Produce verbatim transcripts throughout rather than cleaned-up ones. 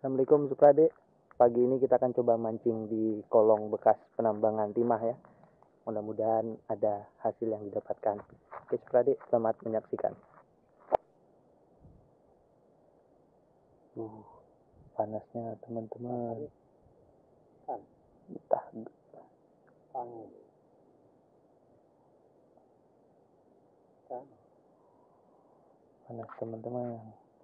Assalamualaikum Suprade. Pagi ini kita akan coba mancing di kolong bekas penambangan timah ya. Mudah-mudahan ada hasil yang didapatkan. Oke Suprade, selamat menyaksikan. Uh, panasnya teman-teman. Entah. Panas teman-teman.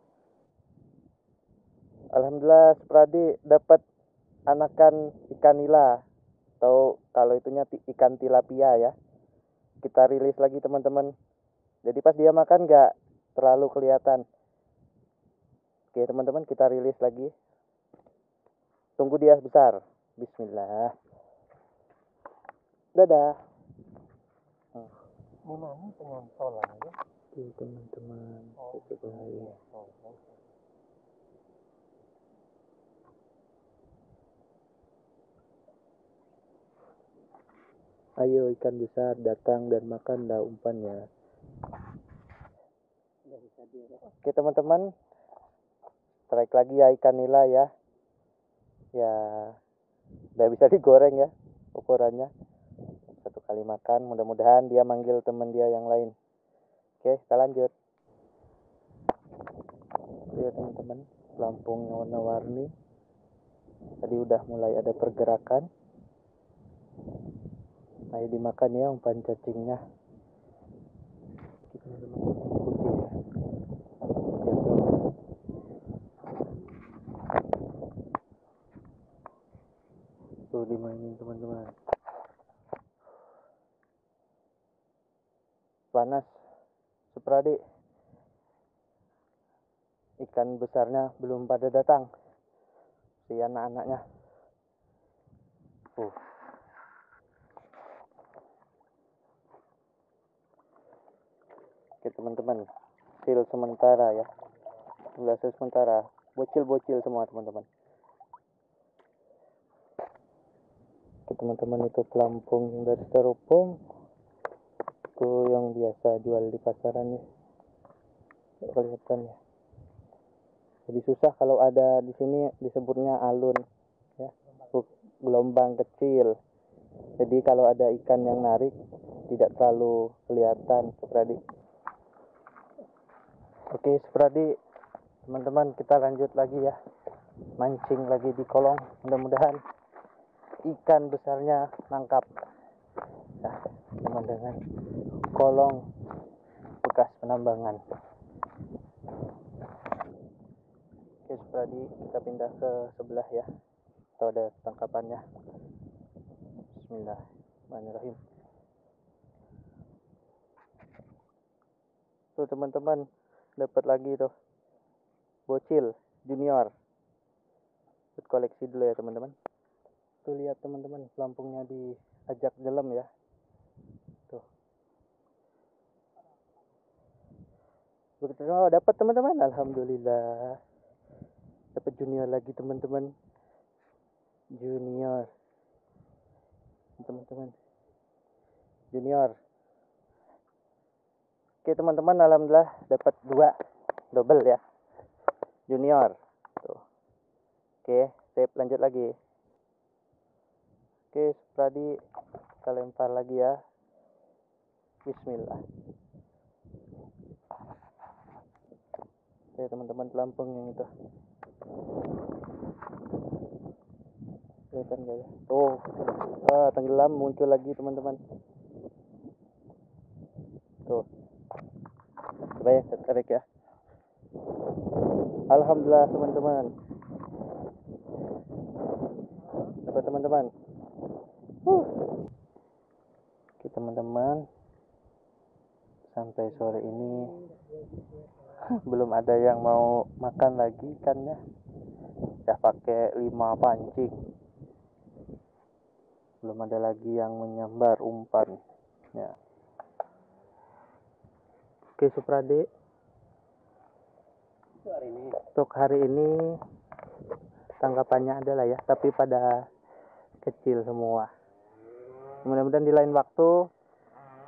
Alhamdulillah Suprade dapat anakan ikan nila atau kalau itunya ikan tilapia ya. Kita rilis lagi teman-teman. Jadi pas dia makan nggak terlalu kelihatan. Oke teman-teman, kita rilis lagi. Tunggu dia besar. Bismillah. Dadah. Gimana pengontrolan ya? Oke teman-teman. Oh, coba ya. oh, oh. Ayo ikan besar datang dan makanlah umpannya. Oke teman-teman, strike lagi ya ikan nila ya. Ya, udah bisa digoreng ya ukurannya. Satu kali makan, mudah-mudahan dia manggil teman dia yang lain. Oke, kita lanjut. Lihat teman-teman, pelampungnya warna-warni. Tadi udah mulai ada pergerakan. Ayo dimakan ya umpan cacingnya. Kita teman-teman putih ya. Jatuh. Tuh dimainin teman-teman. Panas Suprade. Ikan besarnya belum pada datang. Si anak-anaknya. Uh. Oke teman-teman, hasil sementara ya. Hasil sementara, bocil-bocil semua teman-teman. Oke teman-teman, itu pelampung yang dari styrofoam. Itu yang biasa jual di pasaran ya. Kelihatan ya. Jadi susah kalau ada di sini disebutnya alun ya. Gelombang kecil. Jadi kalau ada ikan yang narik tidak terlalu kelihatan Supradi. Oke Supradi, teman-teman kita lanjut lagi ya. Mancing lagi di kolong. Mudah-mudahan ikan besarnya nangkap. Nah, teman-teman, kolong bekas penambangan. Oke Supradi, kita pindah ke sebelah ya. Atau ada tangkapannya. Bismillahirrahmanirrahim. Tuh teman-teman, dapat lagi tuh bocil junior. Buat koleksi dulu ya teman-teman. Tuh lihat teman-teman, pelampungnya diajak jelam ya. Tuh. Begitu oh, dapat teman-teman, alhamdulillah. Dapat junior lagi teman-teman. Junior. Teman-teman. Junior. Oke teman-teman, alhamdulillah dapat dua double ya. Junior. Tuh. Oke, sip, lanjut lagi. Oke, Supradi kita lempar lagi ya. Bismillah. Oke teman-teman, pelampung yang itu. Kelihatan gak ya? Oh, ah, tenggelam muncul lagi teman-teman. Tuh. Coba ya, saya tarik ya. Alhamdulillah teman-teman. Dapat teman-teman. Uh. Oke teman-teman. Sampai sore ini belum ada yang mau makan lagi ikannya. Sudah pakai lima pancing. Belum ada lagi yang menyambar umpan. Ya. Oke Suprade. Untuk hari ini tangkapannya adalah ya, tapi pada kecil semua. Mudah-mudahan di lain waktu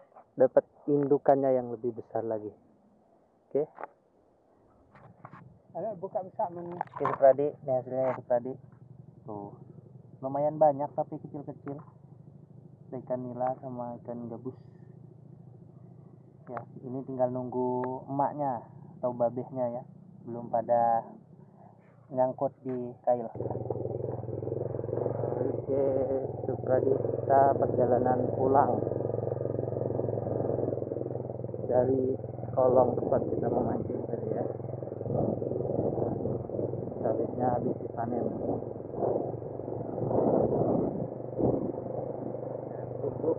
dapat indukannya yang lebih besar lagi. Oke. Ada buka bisa men. Oke Supradi, ini hasilnya ya Supradi. Tuh, lumayan banyak tapi kecil-kecil. Ada ikan nila sama ikan gabus. Ya, ini tinggal nunggu emaknya atau babehnya ya. Belum pada nyangkut di kail. Oke Supradi, kita perjalanan pulang dari kolong tempat kita memancing tadi ya. Sawitnya habis dipanen. Tunggu.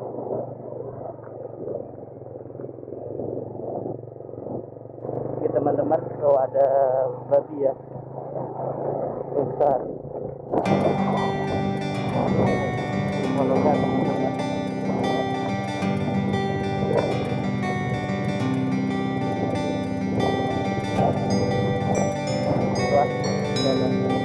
Oke teman-teman, kalau ada babi ya besar. Kalau enggak teman-teman. Wah,